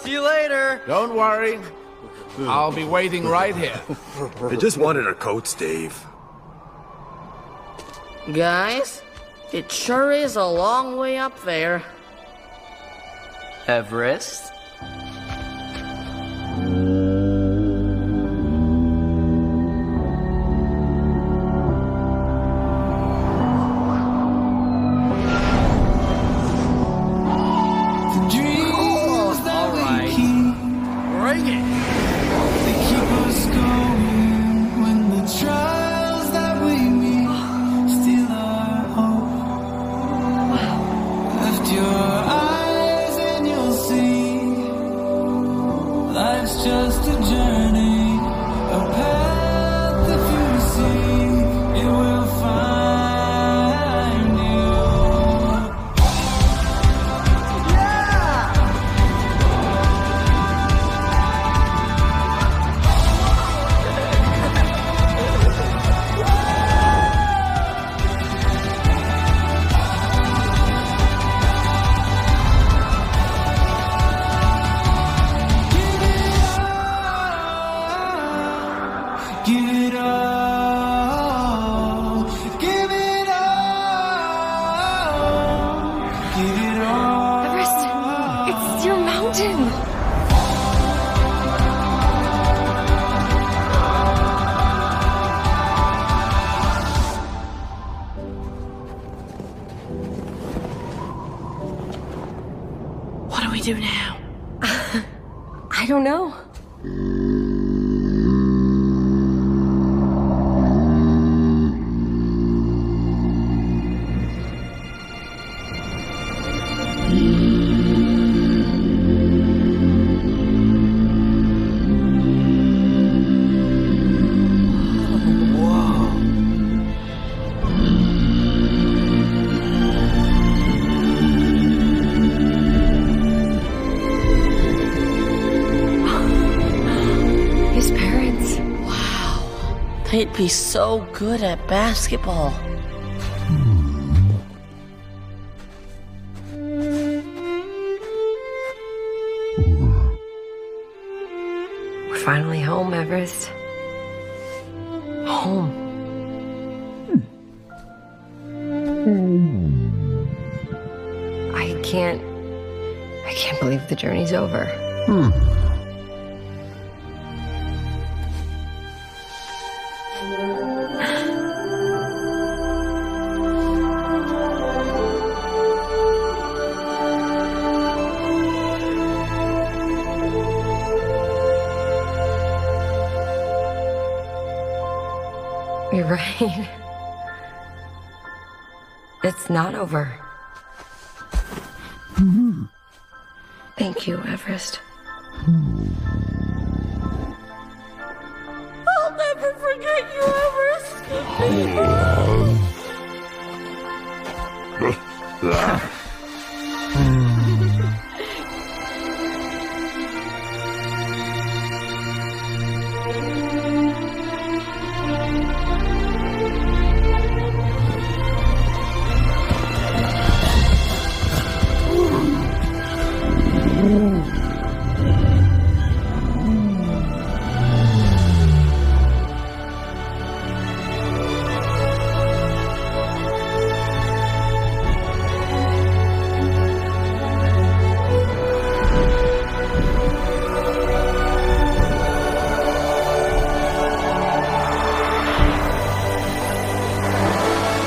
See you later. Don't worry. I'll be waiting right here. I just wanted our coats, Dave. Guys, it sure is a long way up there. Everest? Just a journey, a path if you see, it will find you. Give it all, give it all, give it all. Everest, it's your mountain. What do we do now? I don't know. His parents. Wow, they'd be so good at basketball. We're finally home, Everest. Home. I can't believe the journey's over. You're right. It's not over. Thank you, Everest. I'll never forget you, Everest.